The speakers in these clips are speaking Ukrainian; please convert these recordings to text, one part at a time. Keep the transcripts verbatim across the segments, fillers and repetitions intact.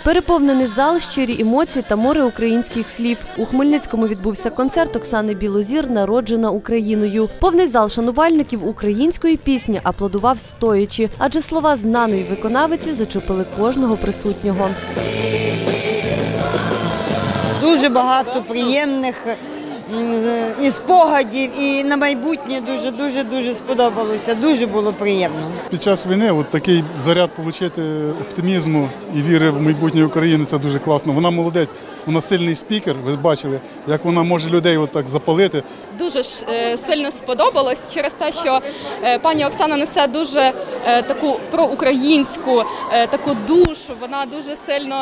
Переповнений зал, щирі емоції та море українських слів. У Хмельницькому відбувся концерт Оксани Білозір «Народжена Україною». Повний зал шанувальників української пісні аплодував стоячи, адже слова знаної виконавиці зачепили кожного присутнього. Дуже багато приємних і спогадів, і на майбутнє дуже-дуже-дуже сподобалося, дуже було приємно. Під час війни от такий заряд отримати оптимізму і віри в майбутнє України – це дуже класно. Вона молодець, вона сильний спікер, ви бачили, як вона може людей от так запалити. Дуже сильно сподобалось через те, що пані Оксана несе дуже таку проукраїнську таку душу, вона дуже сильно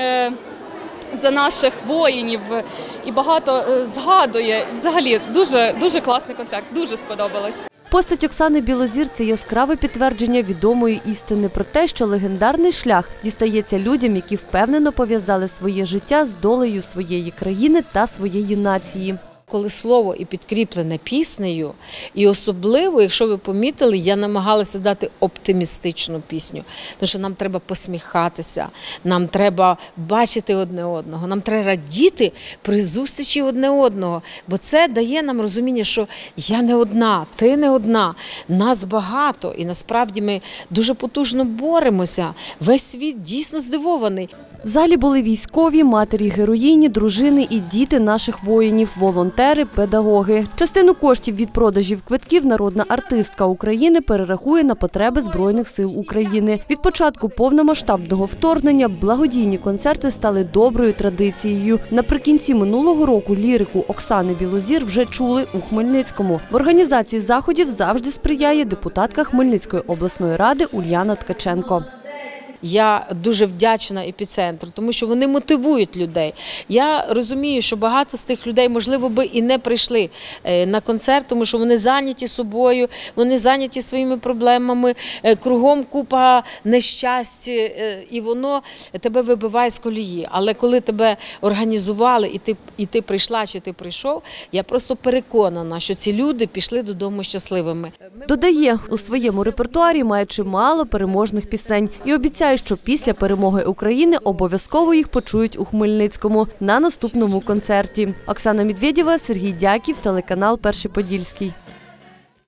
за наших воїнів і багато згадує. Взагалі, дуже, дуже класний концерт, дуже сподобалось. Постать Оксани Білозір – це яскраве підтвердження відомої істини про те, що легендарний шлях дістається людям, які впевнено пов'язали своє життя з долею своєї країни та своєї нації. Коли слово і підкріплене піснею, і особливо, якщо ви помітили, я намагалася дати оптимістичну пісню. Тому що нам треба посміхатися, нам треба бачити одне одного, нам треба радіти при зустрічі одне одного. Бо це дає нам розуміння, що я не одна, ти не одна, нас багато. І насправді ми дуже потужно боремося. Весь світ дійсно здивований. В залі були військові, матері героїні, дружини і діти наших воїнів, волонтери, педагоги. Частину коштів від продажів квитків народна артистка України перерахує на потреби Збройних сил України. Від початку повномасштабного вторгнення благодійні концерти стали доброю традицією. Наприкінці минулого року лірику Оксани Білозір вже чули у Хмельницькому. В організації заходів завжди сприяє депутатка Хмельницької обласної ради Ульяна Ткаченко. Я дуже вдячна епіцентру, тому що вони мотивують людей. Я розумію, що багато з тих людей, можливо, би і не прийшли на концерт, тому що вони зайняті собою, вони зайняті своїми проблемами, кругом купа нещастя, і воно тебе вибиває з колії. Але коли тебе організували, і ти, і ти прийшла, чи ти прийшов, я просто переконана, що ці люди пішли додому щасливими. Додає, у своєму репертуарі має чимало переможних пісень і обіцяє, що після перемоги України обов'язково їх почують у Хмельницькому на наступному концерті. Оксана Медведєва, Сергій Дяків, телеканал «Перший Подільський».